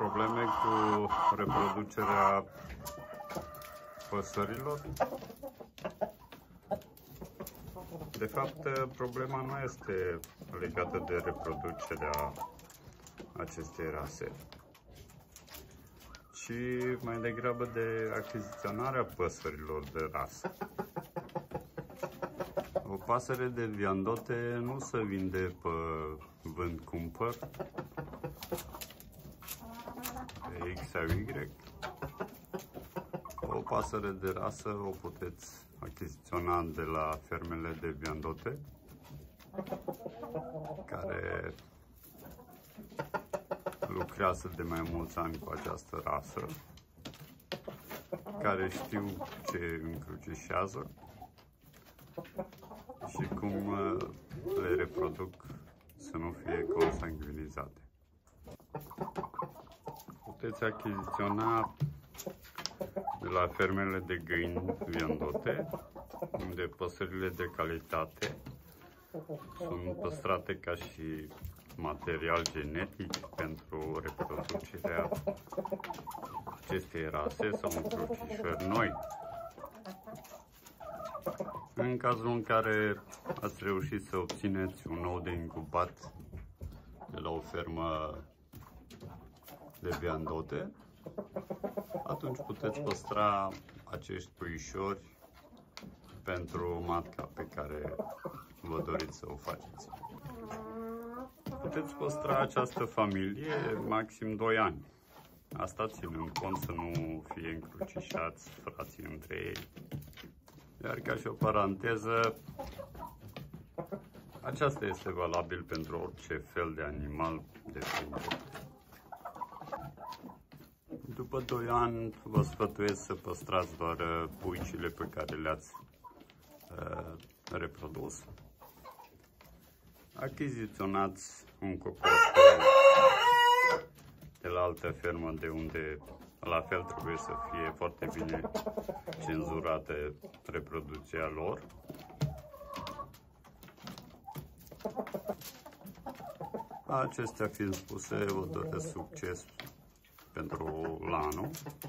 probleme cu reproducerea păsărilor? De fapt, problema nu este legată de reproducerea acestei rase, ci mai degrabă de achiziționarea păsărilor de rasă. O pasăre de viandote nu se vinde pe vând-cumpăr, pe X sau Y. O pasăre de rasă o puteți achiziționa de la fermele de viandote, care lucrează de mai mulți ani cu această rasă, care știu ce încrucișează și cum le reproduc să nu fie consanguinizate. Puteți achiziționa de la fermele de găini viandote, unde păsările de calitate sunt păstrate ca și material genetic pentru reproducerea acestei rase sau încrucișări noi. În cazul în care ați reușit să obțineți un ou de incubat de la o fermă de viandote, atunci puteți păstra acești puișori pentru matca pe care vă doriți să o faceți. Puteți păstra această familie maxim 2 ani. Asta ținând cont să nu fie încrucișați frații între ei. Iar ca și o paranteză, aceasta este valabil pentru orice fel de animal de viandote. După 2 ani vă sfătuiesc să păstrați doar puicile pe care le-ați reprodus. Achiziționați un cocoș de la altă fermă, de unde la fel trebuie să fie foarte bine cenzurată reproducția lor. Acestea fiind spuse, vă doresc succes pentru anul,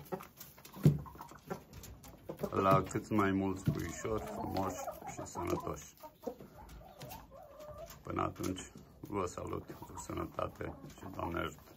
la cât mai mulți puișori frumoși și sănătoși. Până atunci, vă salut cu sănătate și Doamne ajută!